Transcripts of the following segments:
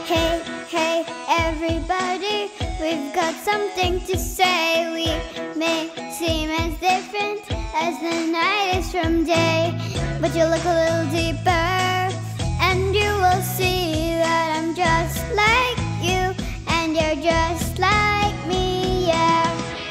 Hey, hey, everybody, we've got something to say. We may seem as different as the night is from day, but you look a little deeper, and you will see that I'm just like you, and you're just like me, yeah.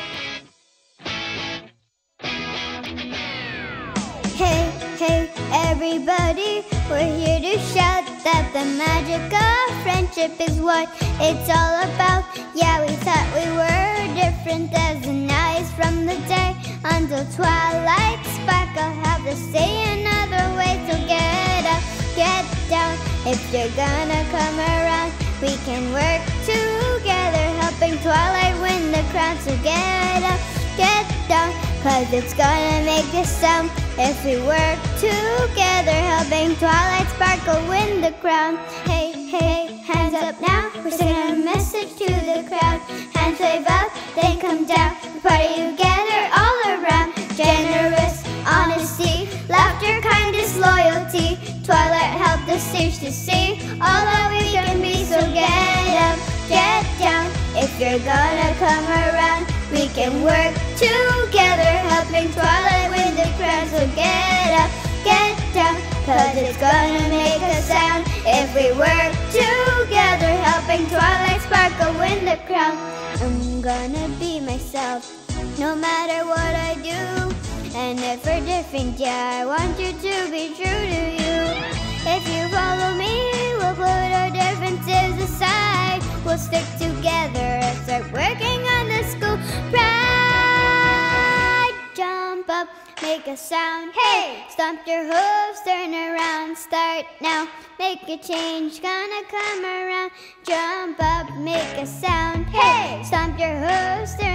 Hey, hey, everybody, we're here to shout that the magic of friendship is what it's all about. Yeah, we thought we were different as the nights from the day until twilight sparkle. Have to say another way, so get up, get down. If you're gonna come around, we can work together, helping twilight win the crown. So get up, get down, 'cause it's gonna make a sound if we work together, helping twilight sparkle win the crown. Hey, hey, hands up now, we're sending a message to the crowd. Hands wave up, then come down, the party together all around. Generous, honesty, laughter, kindness, loyalty. Twilight helped the stage to see all that we can be. So get up, get down, if you're gonna come around, we can work together, helping twilight win the crown. So get up, get down, 'cause it's gonna make a sound if we work together, helping twilight sparkle win the crown. I'm gonna be myself, no matter what I do. And if we're different, yeah, I want you to be true to you. If you follow me, we'll put our differences aside. We'll stick together and start working on the school pride. Jump up, make a sound, hey! Stomp your hooves, turn around, start now. Make a change, gonna come around. Jump up, make a sound, hey! Stomp your hooves, turn